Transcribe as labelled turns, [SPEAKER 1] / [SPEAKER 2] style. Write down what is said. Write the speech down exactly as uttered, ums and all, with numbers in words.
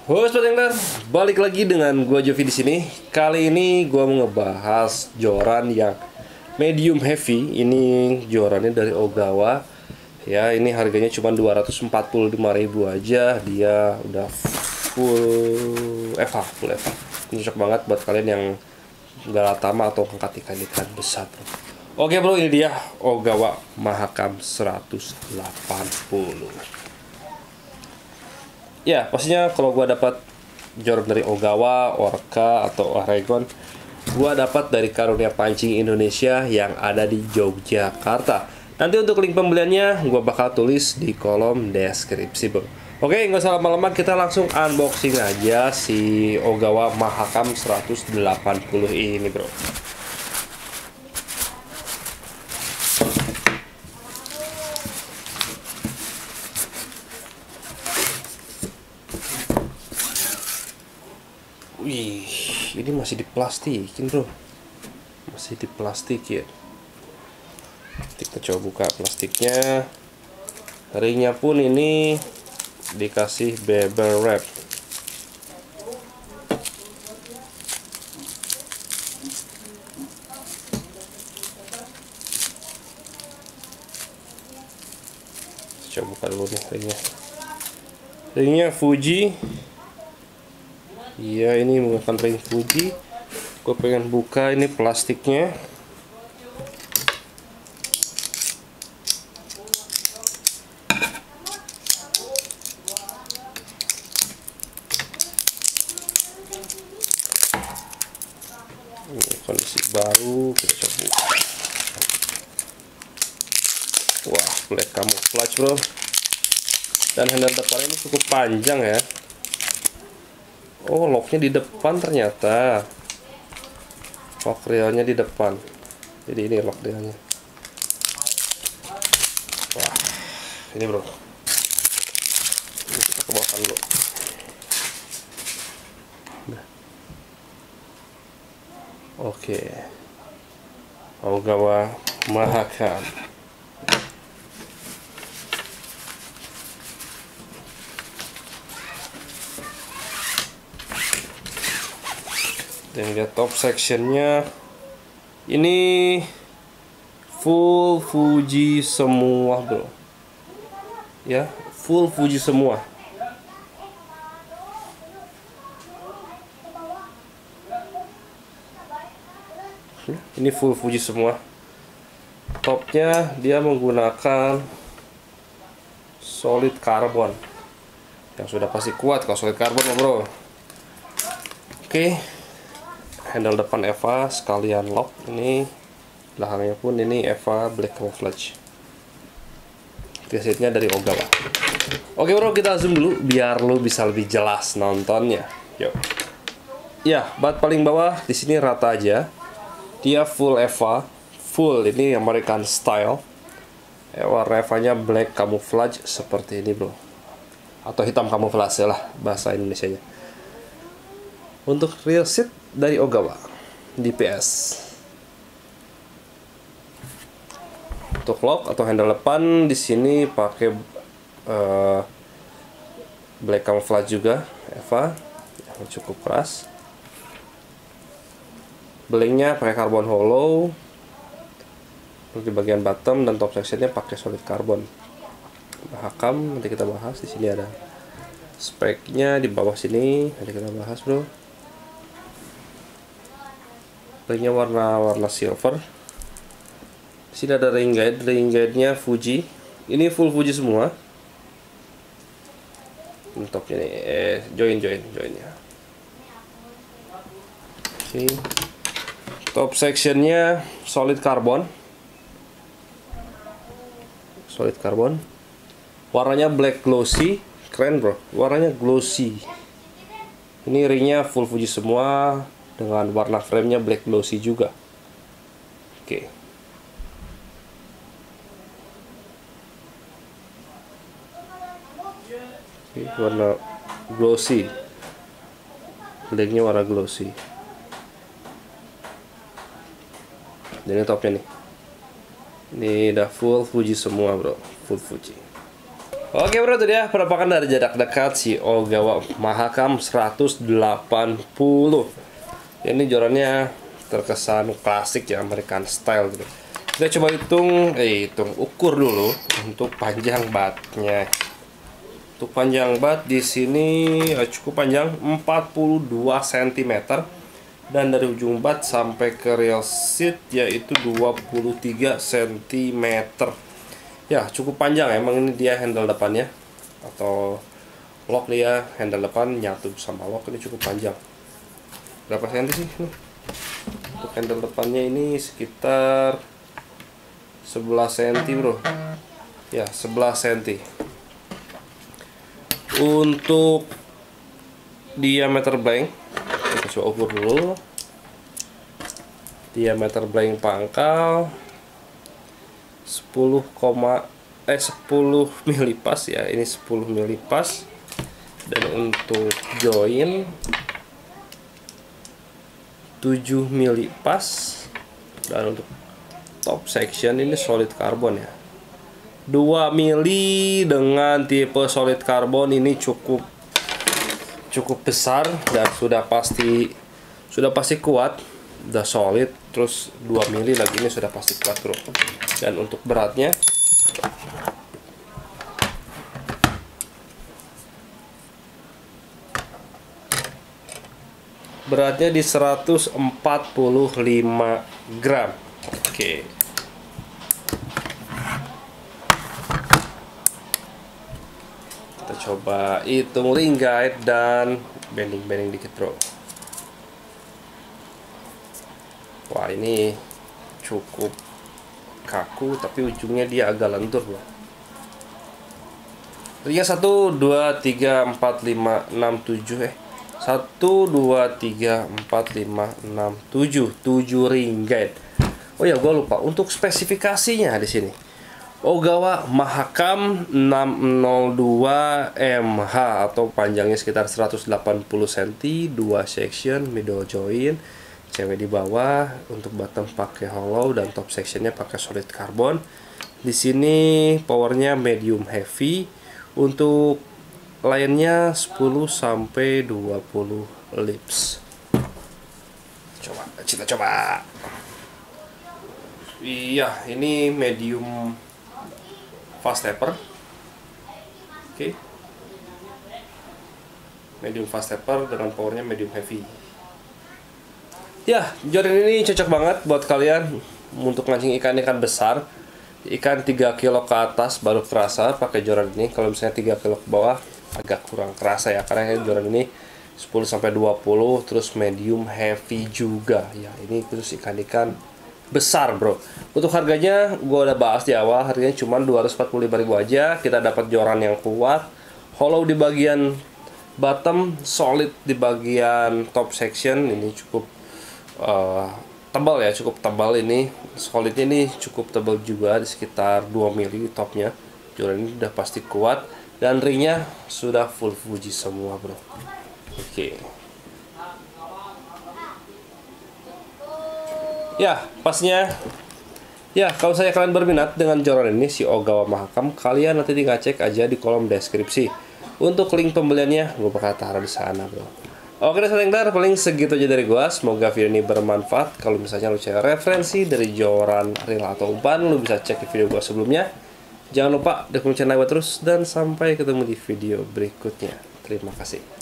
[SPEAKER 1] Halo Sobat Angler, balik lagi dengan gua Jovi di sini. Kali ini gua mau ngebahas joran yang medium heavy. Ini jorannya dari Ogawa. Ya, ini harganya cuma dua ratus empat puluh lima ribu aja. Dia udah full F H, full F H. Ini cocok banget buat kalian yang galatama atau angkat ikan-ikan besar, bro. Oke bro, ini dia Ogawa Mahakam seratus delapan puluh. Ya, pastinya kalau gua dapat joran dari Ogawa, Orca, atau Oregon, gua dapat dari Karunia Pancing Indonesia yang ada di Yogyakarta. Nanti untuk link pembeliannya gua bakal tulis di kolom deskripsi, bro. Oke, nggak usah lama-lama, kita langsung unboxing aja si Ogawa Mahakam seratus delapan puluh ini, bro. Wih, ini masih diplastikin, bro. Masih diplastikin. Kita coba buka plastiknya. Ringnya pun ini dikasih bubble wrap. Coba buka dulu nih ringnya. Ringnya Fuji. Iya, ini menggunakan ring Fuji. Gue pengen buka ini plastiknya. Ini kondisi baru, kita coba buka. Wah, black camouflage, bro. Dan handle depannya ini cukup panjang ya. Oh, locknya di depan ternyata. Lock realnya di depan. Jadi ini lock realnya. Wah, ini bro. Ini kita kebawakan dulu. Nah. Oke. Ogawa Mahakam. Dan lihat top sectionnya, ini full Fuji semua, bro. Ya, full Fuji semua. Ini full Fuji semua. Topnya dia menggunakan solid carbon, yang sudah pasti kuat kalau solid carbon, bro. Oke. Handle depan Eva sekalian lock, ini belakangnya pun ini Eva black camouflage. Presetnya dari Ogawa. Oke bro, kita zoom dulu biar lo bisa lebih jelas nontonnya. Yuk. Ya, bat paling bawah di sini rata aja. Dia full Eva, full ini American style. Warna Evanya black camouflage seperti ini, bro. Atau hitam camouflage lah bahasa Indonesianya. Untuk reel set dari Ogawa D P S. Untuk lock atau handle depan di sini pakai uh, black camouflage juga Eva yang cukup keras. Belingnya pakai carbon hollow. Untuk di bagian bottom dan top sectionnya pakai solid carbon. Mahakam nanti kita bahas, di sini ada speknya di bawah sini nanti kita bahas, bro. Ringnya warna-warna silver. Di sini ada ring guide, ring guide-nya Fuji. Ini full Fuji semua. Topnya nih, eh join join joinnya. Oke. Top sectionnya solid carbon. Solid carbon. Warnanya black glossy, keren bro. Warnanya glossy. Ini ringnya full Fuji semua. Dengan warna framenya black glossy juga. Oke. Oke, warna glossy. Blacknya warna glossy. Dan ini topnya nih. Ini udah full Fuji semua, bro. Full Fuji. Oke bro, itu dia penampakan dari jarak dekat si Ogawa Mahakam seratus delapan puluh. Ini jorannya terkesan klasik ya, American style gitu. Kita coba hitung, eh hitung ukur dulu untuk panjang batnya. Untuk panjang bat di sini eh, cukup panjang, empat puluh dua sentimeter, dan dari ujung bat sampai ke rail seat yaitu dua puluh tiga sentimeter. Ya cukup panjang, emang ini dia handle depannya atau lock dia, handle depan nyatu sama lock ini cukup panjang. Berapa senti sih nih? Untuk handle depannya ini sekitar sebelas senti bro. Ya sebelas senti. Untuk diameter blank kita coba ukur dulu. Diameter blank pangkal sepuluh, eh sepuluh mili pas ya, ini sepuluh mili pas. Dan untuk join tujuh mili pas. Dan untuk top section ini solid carbon ya, dua mili. Dengan tipe solid carbon ini cukup cukup besar dan sudah pasti sudah pasti kuat, udah solid. Terus dua mili lagi ini sudah pasti kuat bro. Dan untuk beratnya beratnya di seratus empat puluh lima gram. Oke. Kita coba hitung ring guide dan bending-bending dikit bro. Wah ini cukup kaku tapi ujungnya dia agak lentur bro. Ringnya satu, dua, tiga, empat, lima, enam, tujuh eh satu, dua, tiga, empat, lima, enam, tujuh tujuh ring guide. Oh ya gue lupa untuk spesifikasinya di sini. Ogawa Mahakam enam nol dua M H atau panjangnya sekitar seratus delapan puluh sentimeter, dua section, middle joint, cewek di bawah. Untuk bottom pakai hollow dan top sectionnya pakai solid carbon. Di sini powernya medium heavy. Untuk lainnya sepuluh sampai dua puluh lips. Coba kita coba. Iya, ini medium fast taper. Oke. Medium fast taper dengan powernya medium heavy. Ya, joran ini cocok banget buat kalian untuk mancing ikan-ikan besar. Ikan tiga kilo ke atas baru kerasa pakai joran ini. Kalau misalnya tiga kilo ke bawah agak kurang kerasa ya, karena joran ini sepuluh sampai dua puluh, terus medium heavy juga. Ya, ini terus ikan-ikan besar, bro. Untuk harganya gua udah bahas di awal, harganya cuma dua ratus empat puluh lima ribu aja. Kita dapat joran yang kuat, hollow di bagian bottom, solid di bagian top section. Ini cukup uh, tebal ya, cukup tebal ini. Solidnya ini cukup tebal juga, di sekitar dua mili topnya. Joran ini udah pasti kuat dan ringnya sudah full Fuji semua, bro. Oke. Ya, pasnya. Ya, kalau saya kalian berminat dengan joran ini si Ogawa Mahakam, kalian nanti tinggal cek aja di kolom deskripsi. Untuk link pembeliannya gue bakal taruh di sana, bro. Oke, Selengdar, paling segitu aja dari gua. Semoga video ini bermanfaat. Kalau misalnya lu cari referensi dari joran, reel atau umpan, lu bisa cek di video gua sebelumnya. Jangan lupa dukung channel gua terus dan sampai ketemu di video berikutnya. Terima kasih.